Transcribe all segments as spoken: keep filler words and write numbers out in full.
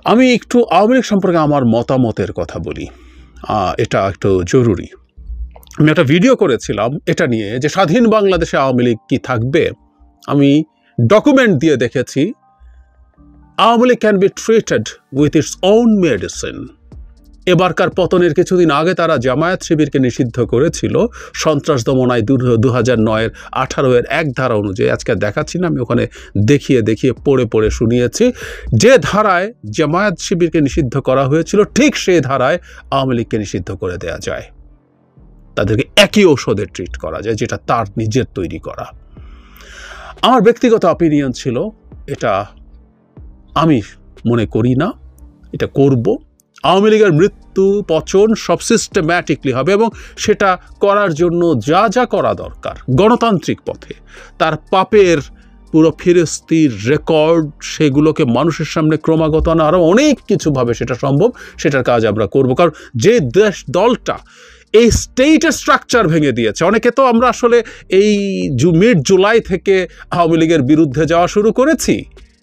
আমি একটু আওয়ামী লীগ সম্পর্কে আমার মতামতের কথা বলি, এটা একটু জরুরি। আমি একটা ভিডিও করেছিলাম এটা নিয়ে যে স্বাধীন বাংলাদেশে আওয়ামী লীগ কি থাকবে। আমি ডকুমেন্ট দিয়ে দেখেছি Awami League can be treated with its own medicine. এবারকার পতনের কিছুদিন আগে তারা জামায়াত শিবিরকে নিষিদ্ধ করেছিল সন্ত্রাস দমন আইন দু হাজার নয়ের আঠারো এর এক ধারা অনুযায়ী। আজকে দেখাচ্ছি না, আমি ওখানে দেখিয়ে দেখিয়ে পড়ে পড়ে শুনিয়েছি। যে ধারায় জামায়াত শিবিরকে নিষিদ্ধ করা হয়েছিল ঠিক সেই ধারায় আওয়ামী লীগকে নিষিদ্ধ করে দেওয়া যায়। তাদেরকে একই ঔষধে ট্রিট করা যায়, যেটা তার নিজের তৈরি করা। আমার ব্যক্তিগত অপিনিয়ন ছিল এটা আমি মনে করি না এটা করব। আওয়ামী লীগের মৃত্যু পচন সব সিস্টেম্যাটিকলি হবে এবং সেটা করার জন্য যা যা করা দরকার গণতান্ত্রিক পথে, তার পাপের পুরো ফিরিস্তির রেকর্ড সেগুলোকে মানুষের সামনে ক্রমাগত আনা, আরও অনেক কিছুভাবে সেটা সম্ভব, সেটার কাজ আমরা করব। কারণ যে দেশ দলটা এই স্টেটের স্ট্রাকচার ভেঙে দিয়েছে, অনেকে তো আমরা আসলে এই মিড জুলাই থেকে আওয়ামী লীগের বিরুদ্ধে যাওয়া শুরু করেছি।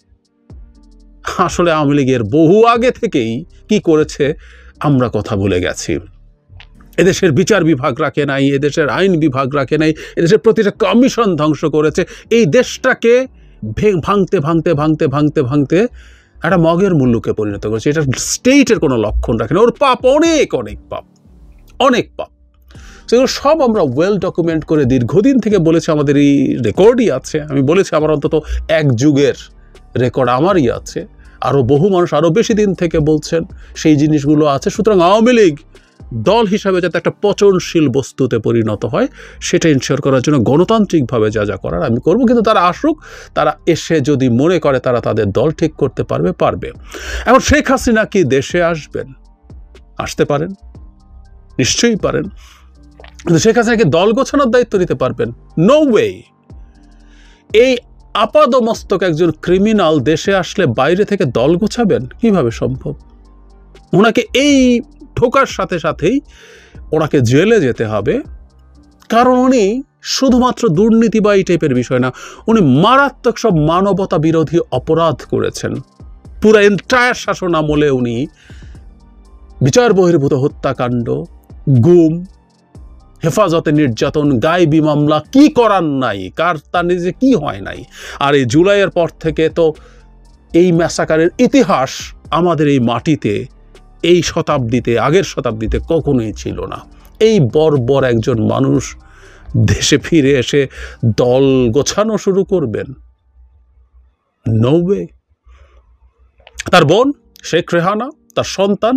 আসলে আওয়ামী লীগের বহু আগে থেকেই কি করেছে আমরা কথা ভুলে গেছি। এদেশের বিচার বিভাগ রাখে নাই, এদেশের আইন বিভাগ রাখে নাই, এদেশের প্রতিটা কমিশন ধ্বংস করেছে। এই দেশটাকে ভাঙতে ভাঙতে ভাঙতে ভাঙতে ভাঙতে একটা মগের মুল্লুকে পরিণত করেছে। এটা স্টেটের কোনো লক্ষণ রাখে না। ওর পাপ অনেক অনেক পাপ, অনেক পাপ। সেগুলো সব আমরা ওয়েল ডকুমেন্ট করে দীর্ঘদিন থেকে বলেছি, আমাদের এই রেকর্ডই আছে। আমি বলেছি আমার অন্তত এক যুগের রেকর্ড আমারই আছে, আরও বহু মানুষ আরও বেশি দিন থেকে বলছেন, সেই জিনিসগুলো আছে। সুতরাং আওয়ামী লীগ দল হিসাবে যাতে একটা পচনশীল বস্তুতে পরিণত হয় সেটা ইনশিওর করার জন্য গণতান্ত্রিকভাবে যা যা করার আমি করব। কিন্তু তারা আসুক, তারা এসে যদি মনে করে তারা তাদের দল ঠিক করতে পারবে পারবে এখন শেখ হাসিনা কি দেশে আসবেন? আসতে পারেন, নিশ্চয়ই পারেন, কিন্তু শেখ হাসিনাকে দল গোছানোর দায়িত্ব নিতে পারবেন? No way. এই আপাদমস্তক একজন ক্রিমিনাল দেশে আসলে বাইরে থেকে দল গোছাবেন কিভাবে সম্ভব? ওনাকে এই ঢোকার সাথে সাথেই ওনাকে জেলে যেতে হবে, কারণ উনি শুধুমাত্র দুর্নীতি বা এই টাইপের বিষয় না, উনি মারাত্মক সব মানবতা বিরোধী অপরাধ করেছেন। পুরো এন্টায়ার শাসন আমলে উনি বিচার বহির্ভূত হত্যাকাণ্ড, গুম, হেফাজতে নির্যাতন, গায়েবী মামলা, কি করার নাই, কার তার নিজে কি হয় নাই। আর এই জুলাইয়ের পর থেকে তো এই ম্যাসাকারের ইতিহাস আমাদের এই মাটিতে এই শতাব্দীতে, আগের শতাব্দীতে কখনোই ছিল না। এই বর্বর একজন মানুষ দেশে ফিরে এসে দল গোছানো শুরু করবেন? No way. তার বোন শেখ রেহানা, তার সন্তান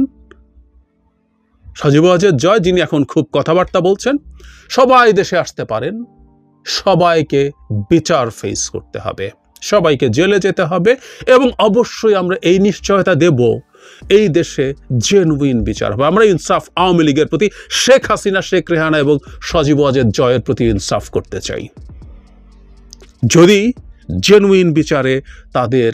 সজীব ওয়াজেদ জয়, যিনি এখন খুব কথাবার্তা বলছেন, সবাই দেশে আসতে পারেন, সবাইকে বিচার ফেস করতে হবে, সবাইকে জেলে যেতে হবে এবং অবশ্যই আমরা এই নিশ্চয়তা দেব এই দেশে জেনুইন বিচার হবে। আমরা ইনসাফ আওয়ামী লীগের প্রতি, শেখ হাসিনা, শেখ রেহানা এবং সজীব ওয়াজেদ জয়ের প্রতি ইনসাফ করতে চাই। যদি জেনুইন বিচারে তাদের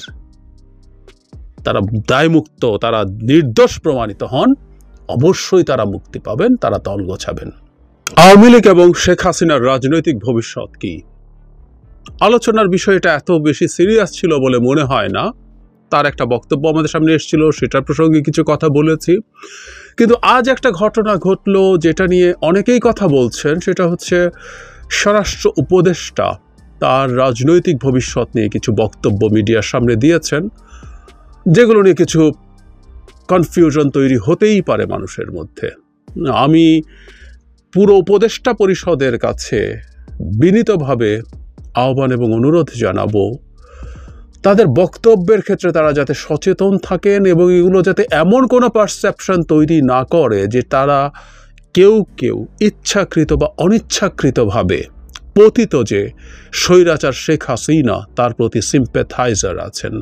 তারা দায়মুক্ত, তারা নির্দোষ প্রমাণিত হন, অবশ্যই তারা মুক্তি পাবেন, তারা দল গোছাবেন। আওয়ামী লীগ এবং শেখ হাসিনার রাজনৈতিক ভবিষ্যৎ কি? আলোচনার বিষয়টা এত বেশি সিরিয়াস ছিল বলে মনে হয় না। তার একটা বক্তব্য আমাদের সামনে এসেছিল, সেটার প্রসঙ্গে কিছু কথা বলেছি। কিন্তু আজ একটা ঘটনা ঘটলো যেটা নিয়ে অনেকেই কথা বলছেন, সেটা হচ্ছে স্বরাষ্ট্র উপদেষ্টা তার রাজনৈতিক ভবিষ্যৎ নিয়ে কিছু বক্তব্য মিডিয়ার সামনে দিয়েছেন, যেগুলো নিয়ে কিছু কনফিউশন তৈরি হতেই পারে মানুষের মধ্যে। আমি পুরো উপদেষ্টা পরিষদের কাছে বিনীতভাবে আহ্বান এবং অনুরোধ জানাবো, তাদের বক্তব্যের ক্ষেত্রে তারা যাতে সচেতন থাকেন এবং এগুলো যাতে এমন কোনো পারসেপশন তৈরি না করে যে তারা কেউ কেউ ইচ্ছাকৃত বা অনিচ্ছাকৃতভাবে পতিত যে স্বৈরাচার শেখ হাসিনা তার প্রতি সিম্প্যাথাইজার আছেন।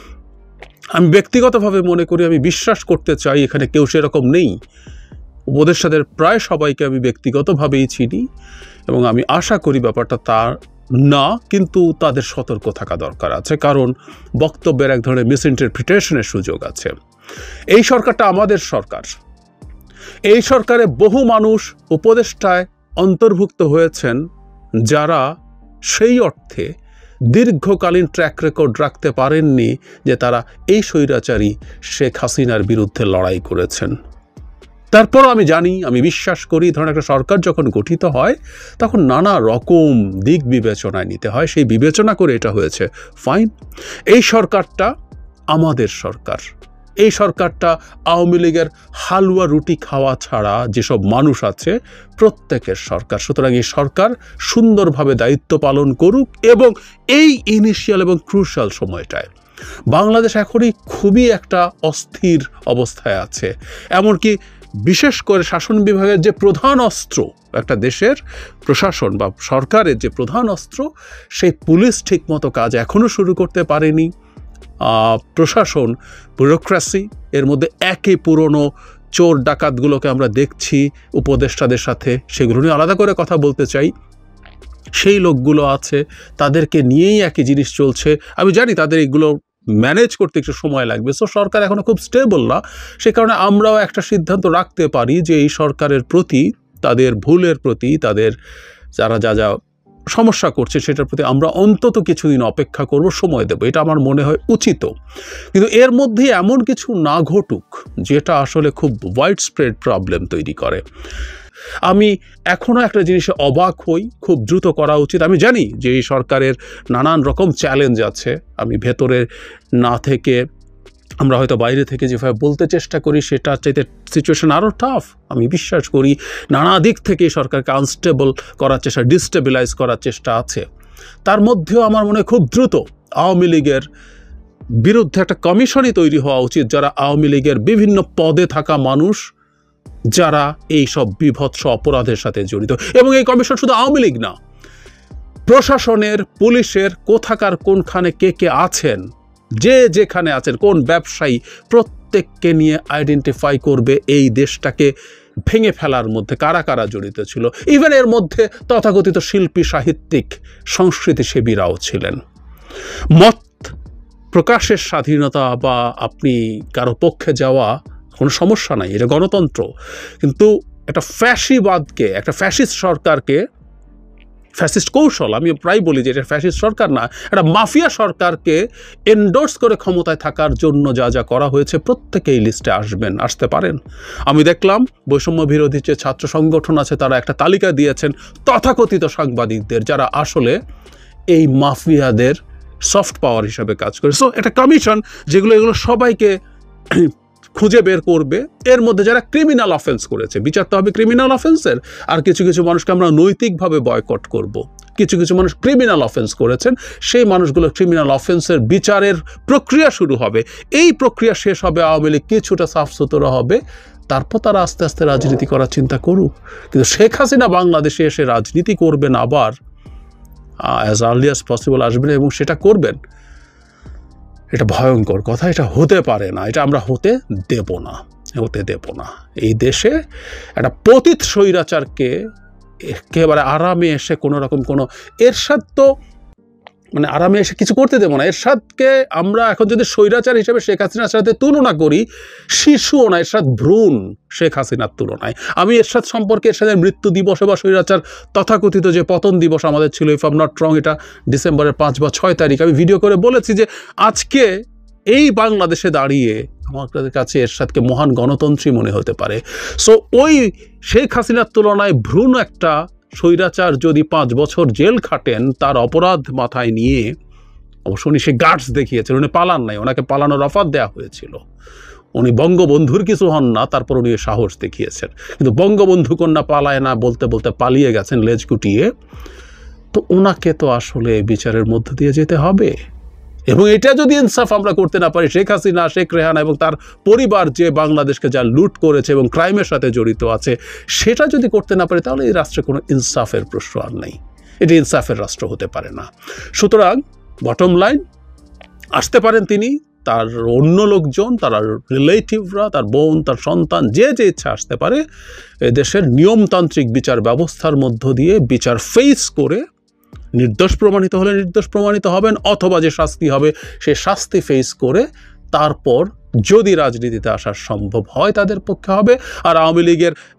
আমি ব্যক্তিগতভাবে মনে করি, আমি বিশ্বাস করতে চাই এখানে কেউ সেরকম নেই। উপদেষ্টাদের প্রায় সবাইকে আমি ব্যক্তিগতভাবেই চিনি এবং আমি আশা করি ব্যাপারটা তার না, কিন্তু তাদের সতর্ক থাকা দরকার আছে, কারণ বক্তব্যের এক ধরনের মিসইন্টারপ্রিটেশনের সুযোগ আছে। এই সরকারটা আমাদের সরকার, এই সরকারে বহু মানুষ উপদেষ্টায় অন্তর্ভুক্ত হয়েছেন যারা সেই অর্থে দীর্ঘকালীন ট্র্যাক রেকর্ড রাখতে পারেননি যে তারা এই স্বৈরাচারী শেখ হাসিনার বিরুদ্ধে লড়াই করেছেন। তারপরও আমি জানি, আমি বিশ্বাস করি, ধরেন একটা সরকার যখন গঠিত হয় তখন নানা রকম দিক বিবেচনায় নিতে হয়, সেই বিবেচনা করে এটা হয়েছে, ফাইন। এই সরকারটা আমাদের সরকার, এই সরকারটা আওয়ামী লীগের হালুয়া রুটি খাওয়া ছাড়া যেসব মানুষ আছে প্রত্যেকের সরকার। সুতরাং এই সরকার সুন্দরভাবে দায়িত্ব পালন করুক এবং এই ইনিশিয়াল এবং ক্রুশাল সময়টায় বাংলাদেশ এখনই খুবই একটা অস্থির অবস্থায় আছে। এমনকি বিশেষ করে শাসন বিভাগের যে প্রধান অস্ত্র, একটা দেশের প্রশাসন বা সরকারের যে প্রধান অস্ত্র, সেই পুলিশ ঠিকমতো কাজ এখনও শুরু করতে পারেনি। প্রশাসন, ব্যুরোক্রেসি, এর মধ্যে একই পুরনো চোর ডাকাতগুলোকে আমরা দেখছি উপদেষ্টাদের সাথে, সেগুলো নিয়ে আলাদা করে কথা বলতে চাই। সেই লোকগুলো আছে, তাদেরকে নিয়েই একই জিনিস চলছে। আমি জানি তাদের এইগুলো ম্যানেজ করতে একটু সময় লাগবে। সো সরকার এখনও খুব স্টেবল না, সে কারণে আমরাও একটা সিদ্ধান্ত রাখতে পারি যে এই সরকারের প্রতি, তাদের ভুলের প্রতি, তাদের যারা যা যা সমস্যা করছে সেটার প্রতি আমরা অন্তত কিছুদিন অপেক্ষা করব, সময় দেব, এটা আমার মনে হয় উচিত। কিন্তু এর মধ্যে এমন কিছু না ঘটুক যেটা আসলে খুব ওয়াইড স্প্রেড প্রবলেম তৈরি করে। আমি এখনও একটা জিনিসে অবাক হই, খুব দ্রুত করা উচিত। আমি জানি যে এই সরকারের নানান রকম চ্যালেঞ্জ আছে, আমি ভেতরে না থেকে, আমরা হয়তো বাইরে থেকে যেভাবে বলতে চেষ্টা করি সেটা চাইতে সিচুয়েশন আরও টাফ। আমি বিশ্বাস করি নানা দিক থেকে সরকারকে আনস্টেবল করার চেষ্টা, ডিস্টেবিলাইজ করার চেষ্টা আছে। তার মধ্যেও আমার মনে হয় খুব দ্রুত আওয়ামী লীগের বিরুদ্ধে একটা কমিশনই তৈরি হওয়া উচিত, যারা আওয়ামী লীগের বিভিন্ন পদে থাকা মানুষ যারা এই সব বিভৎস অপরাধের সাথে জড়িত। এবং এই কমিশন শুধু আওয়ামী লীগ না, প্রশাসনের, পুলিশের কোথাকার কোনখানে কে কে আছেন, যে যেখানে আছেন, কোন ব্যবসায়ী, প্রত্যেককে নিয়ে আইডেন্টিফাই করবে এই দেশটাকে ভেঙে ফেলার মধ্যে কারা কারা জড়িত ছিল। ইভেন এর মধ্যে তথাকথিত শিল্পী, সাহিত্যিক, সংস্কৃতিসেবীরাও ছিলেন। মত প্রকাশের স্বাধীনতা বা আপনি কারো পক্ষে যাওয়া কোনো সমস্যা নাই, এটা গণতন্ত্র। কিন্তু একটা ফ্যাসিবাদকে, একটা ফ্যাসিস্ট সরকারকে, ফ্যাসিস্ট কৌশল, আমি প্রায় বলি যে এটা ফ্যাসিস্ট সরকার না, একটা মাফিয়া সরকারকে এন্ডোর্স করে ক্ষমতায় থাকার জন্য যা যা করা হয়েছে প্রত্যেকে এই লিস্টে আসবেন, আসতে পারেন। আমি দেখলাম বৈষম্য বিরোধী যে ছাত্র সংগঠন আছে তারা একটা তালিকা দিয়েছেন তথাকথিত সাংবাদিকদের যারা আসলে এই মাফিয়াদের সফট পাওয়ার হিসাবে কাজ করে। সো একটা কমিশন যেগুলো এগুলো সবাইকে খুঁজে বের করবে, এর মধ্যে যারা ক্রিমিনাল অফেন্স করেছে, বিচার তো হবে ক্রিমিনাল অফেন্সের। আর কিছু কিছু মানুষকে আমরা নৈতিকভাবে বয়কট করব। কিছু কিছু মানুষ ক্রিমিনাল অফেন্স করেছেন, সেই মানুষগুলো ক্রিমিনাল অফেন্সের বিচারের প্রক্রিয়া শুরু হবে। এই প্রক্রিয়া শেষ হবে, আওয়ামী লীগ কিছুটা সাফ সুতরা হবে, তারপর তারা আস্তে আস্তে রাজনীতি করার চিন্তা করুক। কিন্তু শেখ হাসিনা বাংলাদেশে এসে রাজনীতি করবেন, আবার অ্যাজ আর্লি অ্যাজ পসিবল আসবেন এবং সেটা করবেন, এটা ভয়ঙ্কর কথা, এটা হতে পারে না, এটা আমরা হতে দেব না, হতে দেব না। এই দেশে একটা পতিত স্বৈরাচারকে একেবারে আরামে এসে কোনো রকম কোনো এরশাদ তো মানে আরামে এসে কিছু করতে দেবো না। এরশাদকে আমরা এখন যদি স্বৈরাচার হিসেবে শেখ হাসিনার সাথে তুলনা করি, শিশুও না, এরশাদ ভ্রূণ শেখ হাসিনার তুলনায়। আমি এরশাদ সম্পর্কে, এরশাদের মৃত্যু দিবসে বা স্বৈরাচার তথাকথিত যে পতন দিবস আমাদের ছিল, if I am not wrong, এটা ডিসেম্বরের পাঁচ বা ছয় তারিখ, আমি ভিডিও করে বলেছি যে আজকে এই বাংলাদেশে দাঁড়িয়ে আমাদের কাছে এরশাদকে মহান গণতন্ত্রী মনে হতে পারে। সো ওই শেখ হাসিনার তুলনায় ভ্রূণ একটা স্বৈরাচার যদি পাঁচ বছর জেল খাটেন, তার অপরাধ মাথায় নিয়ে, অবশ্য উনি সে গার্ডস দেখিয়েছেন, উনি পালান নাই, ওনাকে পালানোর অফার দেওয়া হয়েছিল, উনি বঙ্গবন্ধুর কিছু হন না, তারপর উনি সাহস দেখিয়েছেন। কিন্তু বঙ্গবন্ধু কন্যা পালায় না বলতে বলতে পালিয়ে গেছেন লেজ গুটিয়ে। তো ওনাকে তো আসলে বিচারের মধ্য দিয়ে যেতে হবে। এবং এটা যদি ইনসাফ আমরা করতে না পারি, শেখ হাসিনা, শেখ রেহানা এবং তার পরিবার যে বাংলাদেশকে যা লুট করেছে এবং ক্রাইমের সাথে জড়িত আছে, সেটা যদি করতে না পারি, তাহলে এই রাষ্ট্রে কোনো ইনসাফের প্রশ্ন আর নেই। এটি ইনসাফের রাষ্ট্র হতে পারে না। সুতরাং বটম লাইন, আসতে পারেন তিনি, তার অন্য লোকজন, তার রিলেটিভরা, তার বোন, তার সন্তান, যে যে ইচ্ছা আসতে পারে। এদেশের নিয়মতান্ত্রিক বিচার ব্যবস্থার মধ্য দিয়ে বিচার ফেস করে নির্দোষ প্রমাণিত হলে নির্দোষ প্রমাণিত হবেন, অথবা যে শাস্তি হবে সে শাস্তি ফেস করে তারপর যদি রাজনীতিতে আসা সম্ভব হয় তাদের পক্ষে হবে। আর আওয়ামী লীগের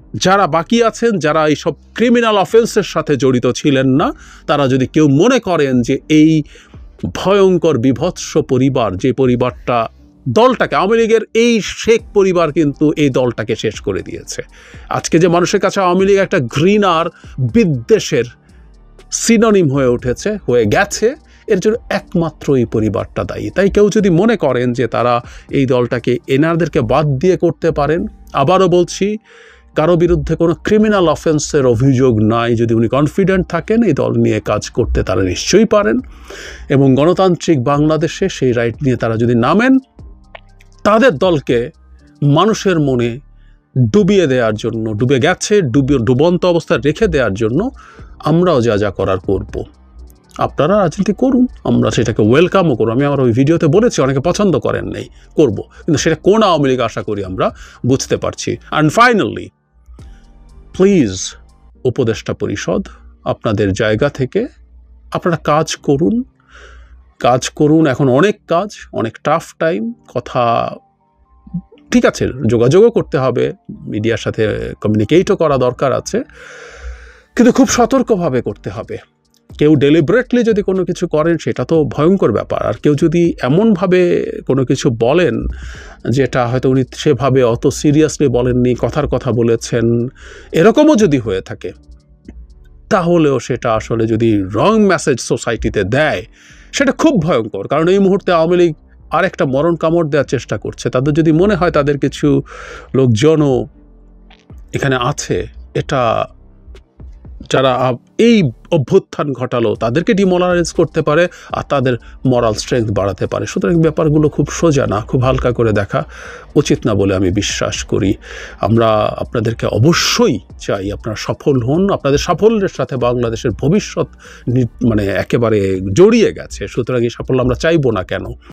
যারা বাকি আছেন, যারা এইসব ক্রিমিনাল অফেন্সের সাথে জড়িত ছিলেন না, তারা যদি কেউ মনে করেন যে এই ভয়ঙ্কর বিভৎস পরিবার, যে পরিবারটা দলটাকে, আওয়ামী লীগের এই শেখ পরিবার কিন্তু এই দলটাকে শেষ করে দিয়েছে। আজকে যে মানুষের কাছে আওয়ামী লীগ একটা ঘৃণার, বিদ্বেষের সিনোনিম হয়ে উঠেছে, হয়ে গেছে, এর জন্য একমাত্র এই পরিবারটা দায়ী। তাই কেউ যদি মনে করেন যে তারা এই দলটাকে এনাদেরকে বাদ দিয়ে করতে পারেন, আবারও বলছি, কারো বিরুদ্ধে কোনো ক্রিমিনাল অফেন্সের অভিযোগ নাই, যদি উনি কনফিডেন্ট থাকেন এই দল নিয়ে কাজ করতে তারা নিশ্চয়ই পারেন, এবং গণতান্ত্রিক বাংলাদেশে সেই রাইট নিয়ে তারা যদি নামেন, তাদের দলকে মানুষের মনে ডুবিয়ে দেওয়ার জন্য, ডুবে গেছে, ডুবিয়ে ডুবন্ত অবস্থায় রেখে দেওয়ার জন্য আমরাও যা যা করার করব। আপনারা রাজনীতি করুন, আমরা সেটাকে ওয়েলকামও করব। আমি আমার ওই ভিডিওতে বলেছি, অনেকে পছন্দ করেন নেই, করব, কিন্তু সেটা কোন আওয়ামী লীগ আশা করি আমরা বুঝতে পারছি। অ্যান্ড ফাইনালি, প্লিজ উপদেষ্টা পরিষদ, আপনাদের জায়গা থেকে আপনারা কাজ করুন, কাজ করুন। এখন অনেক কাজ, অনেক টাফ টাইম, কথা ঠিক আছে, যোগাযোগও করতে হবে, মিডিয়ার সাথে কমিউনিকেটও করা দরকার আছে, কিন্তু খুব সতর্কভাবে করতে হবে। কেউ ডেলিবারেটলি যদি কোনো কিছু করেন সেটা তো ভয়ঙ্কর ব্যাপার, আর কেউ যদি এমনভাবে কোনো কিছু বলেন যেটা হয়তো উনি সেভাবে অত সিরিয়াসলি বলেননি, কথার কথা বলেছেন, এরকমও যদি হয়ে থাকে, তাহলেও সেটা আসলে যদি রং মেসেজ সোসাইটিতে দেয়, সেটা খুব ভয়ঙ্কর। কারণ এই মুহূর্তে আওয়ামী লীগ আরেকটা মরণ কামড় দেওয়ার চেষ্টা করছে। তাদের যদি মনে হয় তাদের কিছু লোকজনও এখানে আছে, এটা যারা এই অভ্যুত্থান ঘটালো তাদেরকে ডিমোরালাইজ করতে পারে আর তাদের মরাল স্ট্রেংথ বাড়াতে পারে। সুতরাং ব্যাপারগুলো খুব সোজা না, খুব হালকা করে দেখা উচিত না বলে আমি বিশ্বাস করি। আমরা আপনাদেরকে অবশ্যই চাই আপনারা সফল হন, আপনাদের সাফল্যের সাথে বাংলাদেশের ভবিষ্যৎ মানে একেবারে জড়িয়ে গেছে। সুতরাং এই সাফল্য আমরা চাইবো না কেন?